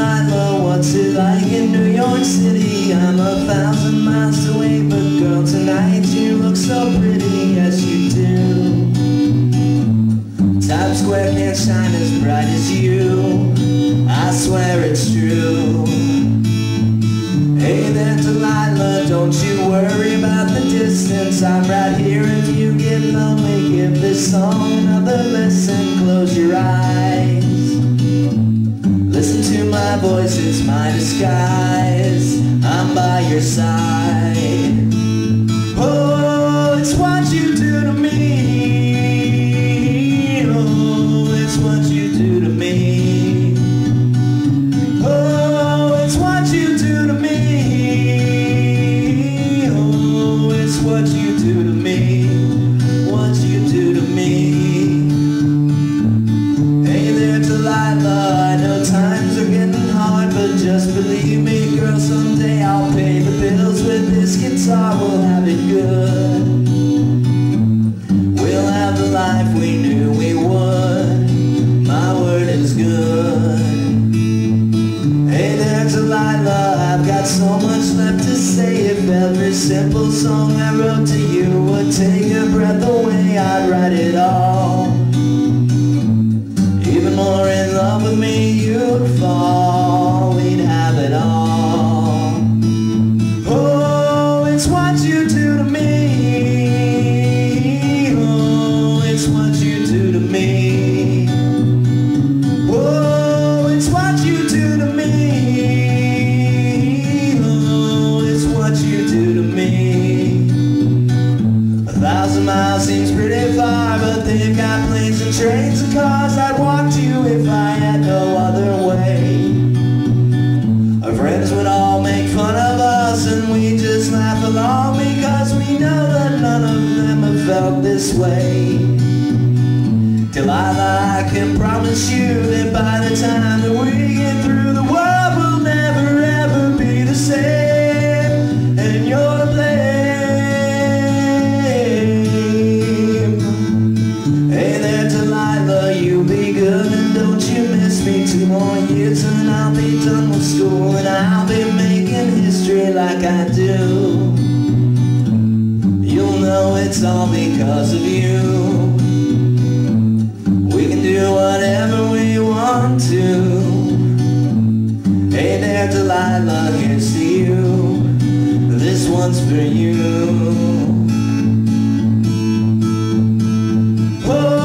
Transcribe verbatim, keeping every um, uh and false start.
Delilah, what's it like in New York City? I'm a thousand miles away, but girl, tonight you look so pretty, yes you do. Times Square can't shine as bright as you, I swear it's true. Hey there Delilah, don't you worry about the distance, I'm right here if you get lonely. Give this song another listen, close your eyes. Listen to my voice, it's my disguise, I'm by your side. Oh, it's what you do to me. Oh, it's what you do to me. Oh, it's what you do to me. Oh, it's what you do to me. What you do to me. Hey there Delilah, I know times are getting hard, but just believe me girl, someday I'll pay the bills with this guitar. We'll have it good, we'll have the life we knew we would, my word is good. Hey there Delilah, I've got so much left to say. If every simple song I wrote to you would take your breath away, I'd write it all. Even more in love with me you'd fall, we'd have it all. Oh, it's what you do to me. Oh, it's what you do to me. Oh, it's what you do to me. Oh, it's what you do to me. A thousand miles seems pretty far, but they've got planes and trains and cars. I'd walk to you if I had no other way. Our friends would all make fun of us and we just laugh along, because we know that none of them have felt this way. Delilah, I can promise you that by the time that we get through, the world will never ever be the same. And you're to blame. Hey there Delilah, you be good and don't you miss me. Two more years and I'll be done with school, and I'll be making history like I do. You'll know it's all because of you. We can do whatever we want to. Hey there Delilah, here's to you. This one's for you. Oh,